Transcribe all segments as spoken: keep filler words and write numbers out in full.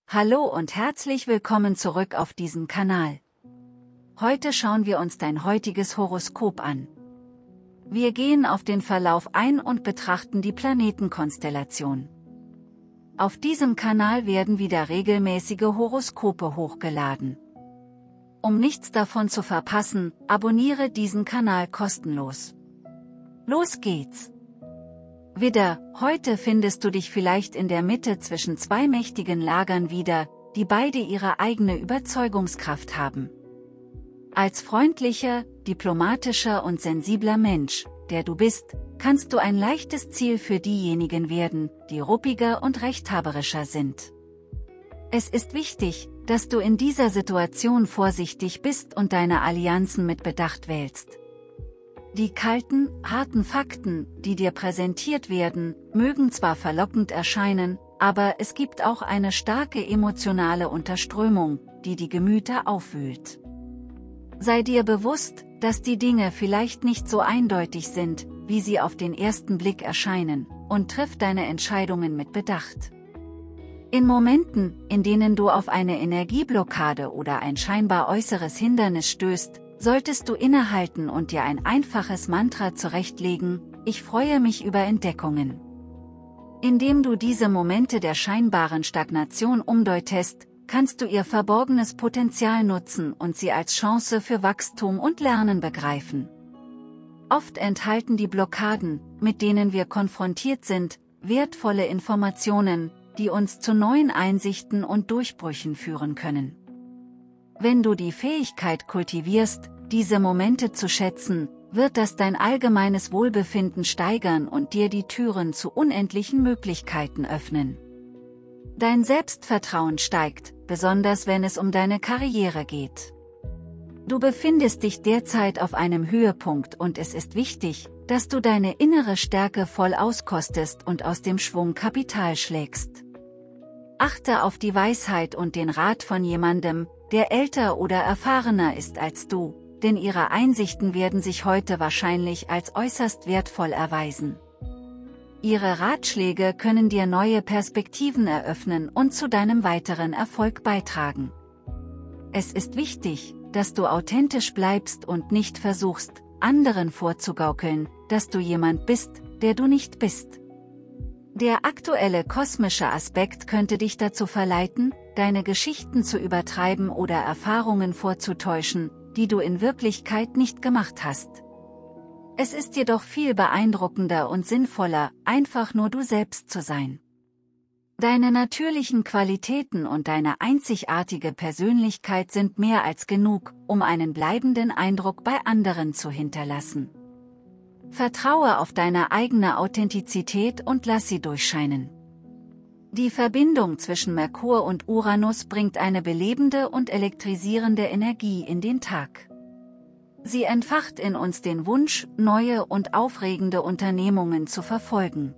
Hallo und herzlich willkommen zurück auf diesem Kanal. Heute schauen wir uns dein heutiges Horoskop an. Wir gehen auf den Verlauf ein und betrachten die Planetenkonstellation. Auf diesem Kanal werden wieder regelmäßige Horoskope hochgeladen. Um nichts davon zu verpassen, abonniere diesen Kanal kostenlos. Los geht's! Widder, heute findest du dich vielleicht in der Mitte zwischen zwei mächtigen Lagern wieder, die beide ihre eigene Überzeugungskraft haben. Als freundlicher, diplomatischer und sensibler Mensch, der du bist, kannst du ein leichtes Ziel für diejenigen werden, die ruppiger und rechthaberischer sind. Es ist wichtig, dass du in dieser Situation vorsichtig bist und deine Allianzen mit Bedacht wählst. Die kalten, harten Fakten, die dir präsentiert werden, mögen zwar verlockend erscheinen, aber es gibt auch eine starke emotionale Unterströmung, die die Gemüter aufwühlt. Sei dir bewusst, dass die Dinge vielleicht nicht so eindeutig sind, wie sie auf den ersten Blick erscheinen, und triff deine Entscheidungen mit Bedacht. In Momenten, in denen du auf eine Energieblockade oder ein scheinbar äußeres Hindernis stößt, solltest du innehalten und dir ein einfaches Mantra zurechtlegen: Ich freue mich über Entdeckungen. Indem du diese Momente der scheinbaren Stagnation umdeutest, kannst du ihr verborgenes Potenzial nutzen und sie als Chance für Wachstum und Lernen begreifen. Oft enthalten die Blockaden, mit denen wir konfrontiert sind, wertvolle Informationen, die uns zu neuen Einsichten und Durchbrüchen führen können. Wenn du die Fähigkeit kultivierst, diese Momente zu schätzen, wird das dein allgemeines Wohlbefinden steigern und dir die Türen zu unendlichen Möglichkeiten öffnen. Dein Selbstvertrauen steigt, besonders wenn es um deine Karriere geht. Du befindest dich derzeit auf einem Höhepunkt und es ist wichtig, dass du deine innere Stärke voll auskostest und aus dem Schwung Kapital schlägst. Achte auf die Weisheit und den Rat von jemandem, der älter oder erfahrener ist als du, denn ihre Einsichten werden sich heute wahrscheinlich als äußerst wertvoll erweisen. Ihre Ratschläge können dir neue Perspektiven eröffnen und zu deinem weiteren Erfolg beitragen. Es ist wichtig, dass du authentisch bleibst und nicht versuchst, anderen vorzugaukeln, dass du jemand bist, der du nicht bist. Der aktuelle kosmische Aspekt könnte dich dazu verleiten, deine Geschichten zu übertreiben oder Erfahrungen vorzutäuschen, die du in Wirklichkeit nicht gemacht hast. Es ist jedoch viel beeindruckender und sinnvoller, einfach nur du selbst zu sein. Deine natürlichen Qualitäten und deine einzigartige Persönlichkeit sind mehr als genug, um einen bleibenden Eindruck bei anderen zu hinterlassen. Vertraue auf deine eigene Authentizität und lass sie durchscheinen. Die Verbindung zwischen Merkur und Uranus bringt eine belebende und elektrisierende Energie in den Tag. Sie entfacht in uns den Wunsch, neue und aufregende Unternehmungen zu verfolgen.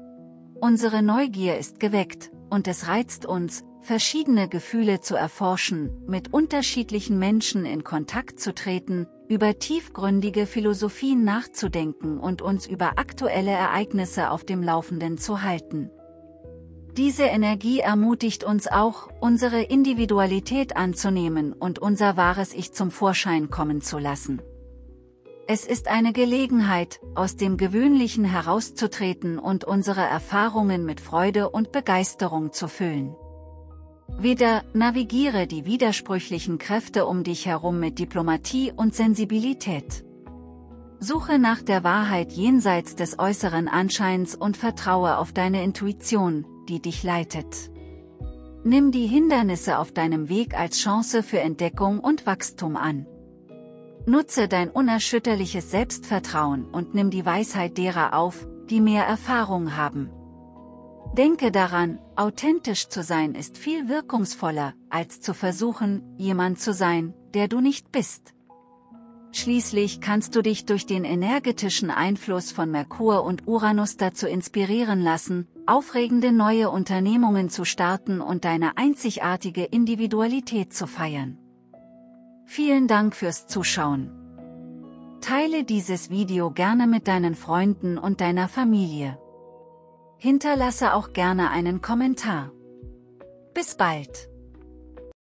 Unsere Neugier ist geweckt, und es reizt uns, verschiedene Gefühle zu erforschen, mit unterschiedlichen Menschen in Kontakt zu treten, über tiefgründige Philosophien nachzudenken und uns über aktuelle Ereignisse auf dem Laufenden zu halten. Diese Energie ermutigt uns auch, unsere Individualität anzunehmen und unser wahres Ich zum Vorschein kommen zu lassen. Es ist eine Gelegenheit, aus dem Gewöhnlichen herauszutreten und unsere Erfahrungen mit Freude und Begeisterung zu füllen. Widder, navigiere die widersprüchlichen Kräfte um dich herum mit Diplomatie und Sensibilität. Suche nach der Wahrheit jenseits des äußeren Anscheins und vertraue auf deine Intuition, die dich leitet. Nimm die Hindernisse auf deinem Weg als Chance für Entdeckung und Wachstum an. Nutze dein unerschütterliches Selbstvertrauen und nimm die Weisheit derer auf, die mehr Erfahrung haben. Denke daran, authentisch zu sein ist viel wirkungsvoller, als zu versuchen, jemand zu sein, der du nicht bist. Schließlich kannst du dich durch den energetischen Einfluss von Merkur und Uranus dazu inspirieren lassen, aufregende neue Unternehmungen zu starten und deine einzigartige Individualität zu feiern. Vielen Dank fürs Zuschauen. Teile dieses Video gerne mit deinen Freunden und deiner Familie. Hinterlasse auch gerne einen Kommentar. Bis bald.